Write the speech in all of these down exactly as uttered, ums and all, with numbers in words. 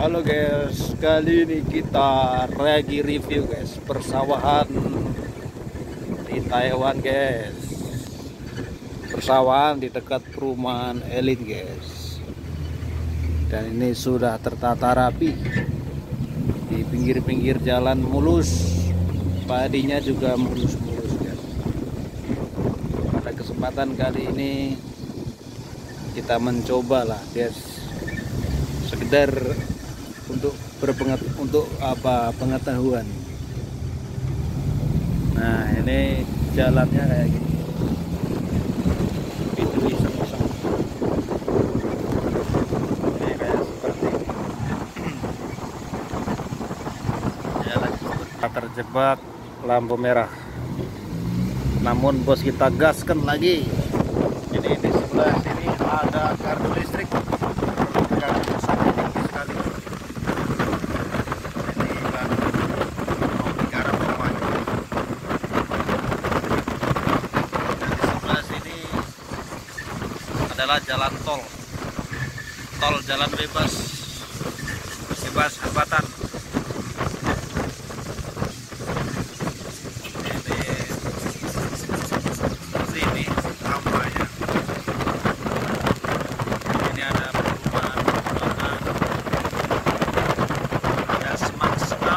Halo guys, kali ini kita lagi review guys persawahan di Taiwan guys. Persawahan di dekat perumahan elit guys. Dan ini sudah tertata rapi. Di pinggir-pinggir jalan mulus, padinya juga mulus-mulus guys. Pada kesempatan kali ini kita mencoba lah guys, sekedar untuk berpengat untuk apa pengetahuan. Nah ini jalannya kayak gini, itu iseng-iseng ini kayak seperti ini. Jalan kita terjebak lampu merah, namun bos kita gaskan lagi. Ini di sebelah sini ada gardu listrik yang sangat tinggi sekali. Adalah jalan tol, tol jalan bebas, bebas hambatan. Ini ini namanya. Ini ada perumahan-perumahan, ada semak-semak.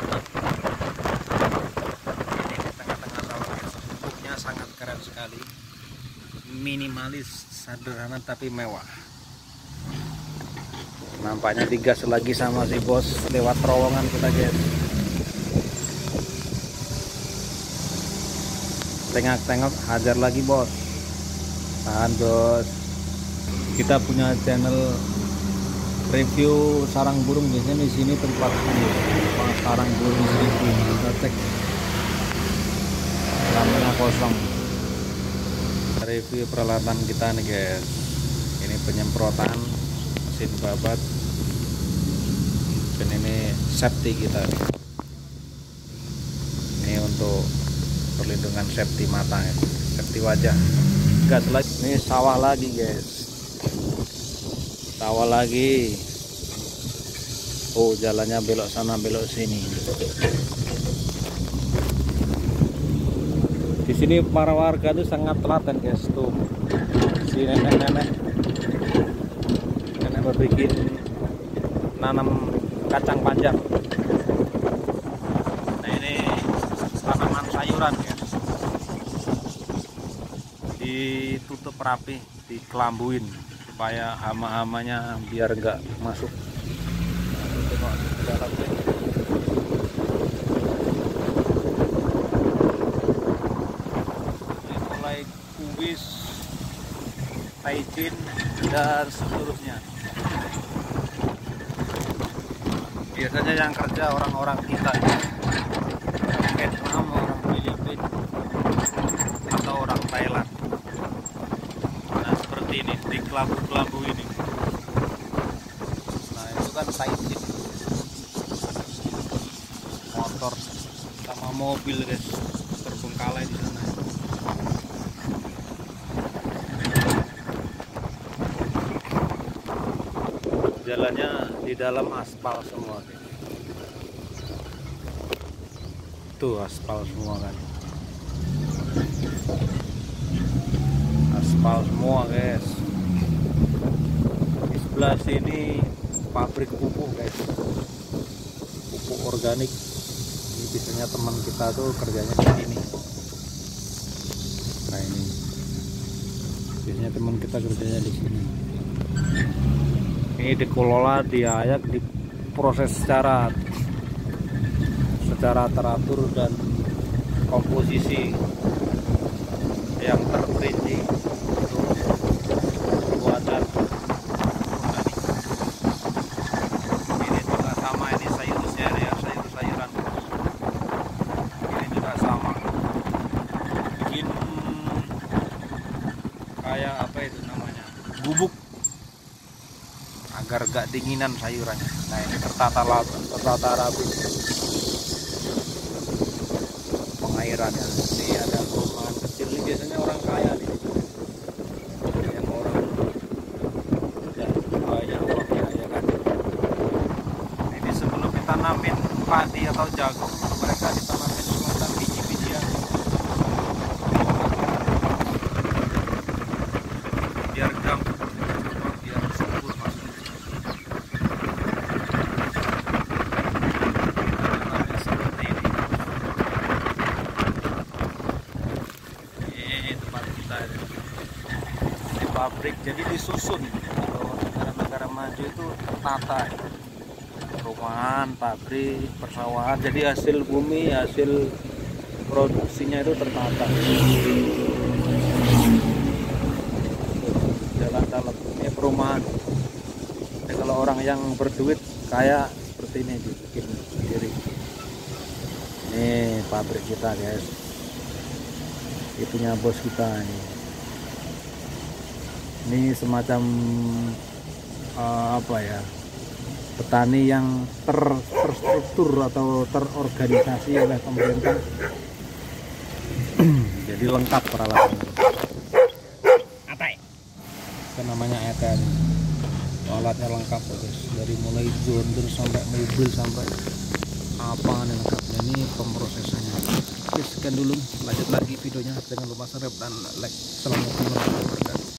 Ini di tengah-tengah sawah. Bentuknya sangat keren sekali, minimalis, sederhana tapi mewah. Nampaknya digas lagi sama si bos lewat terowongan kita guys. Tengok-tengok, hajar lagi bos. Tahan bos. Kita punya channel review sarang burung, biasanya di sini tempat ini sarang burung seribu. Kita cek lampunya kosong. Review peralatan kita nih guys. Ini penyemprotan mesin babat, dan ini safety kita nih. Ini untuk perlindungan safety mata ya, safety wajah. Gas lagi. Ini sawah lagi guys, sawah lagi. Oh jalannya belok sana belok sini. Di sini para warga itu sangat telaten guys. Tuh si nenek-nenek nenek berbikin nanam kacang panjang. Nah ini tanaman sayuran guys, ditutup rapi, dikelambuin supaya hama-hamanya biar enggak masuk. Tengok dalamnya. Kubis, taicin, dan seluruhnya. Biasanya yang kerja orang-orang kita, orang Vietnam, orang Filipina, atau orang Thailand. Nah seperti ini, di kelambu-kelambu ini. Nah itu kan taicin, motor sama mobil guys, terbengkalai di sana. Jalannya di dalam aspal semua guys. Tuh aspal semua kan, aspal semua guys. Di sebelah sini pabrik pupuk guys, pupuk organik. Ini biasanya teman kita tuh kerjanya di sini. Nah ini biasanya teman kita kerjanya di sini. Ini dikelola, diayak, diproses secara secara teratur dan komposisi yang terperinci untuk pembuatan organik. Ini juga sama, ini sayurnya ya, sayur-sayuran. Ini juga sama, bikin kayak apa itu namanya, bubuk, agar gak dinginan sayurannya. Nah ini tertata tertata rapi pengairannya. Ini ada perumahan kecil, ini biasanya orang kaya nih, yang orang udah banyak uangnya ya kan. Nah, ini ditanamin padi atau jagung, mereka ditanamin semacam biji-bijian biar gambut, biar subur maksudnya. Tanamnya seperti ini. Ini tempat kita, ini pabrik, jadi disusun. Kalau negara-negara maju itu tertata, perumahan, pabrik, persawahan, jadi hasil bumi, hasil produksinya itu tertata. Jalan dalam ini perumahan. Jadi kalau orang yang berduit kaya seperti ini dibikin sendiri. Ini pabrik kita guys, itunya bos kita ini. Ini semacam uh, apa ya, petani yang ter, terstruktur atau terorganisasi oleh pemerintah. Jadi lengkap peralatannya. Apa itu namanya E T N, alatnya lengkap guys, dari mulai jonder sampai mobil sampai apa nih lengkapnya. Ini pemrosesannya. Oke, sekian dulu, lanjut lagi videonya, jangan lupa subscribe dan like. Assalamualaikum warahmatullahi wabarakatuh.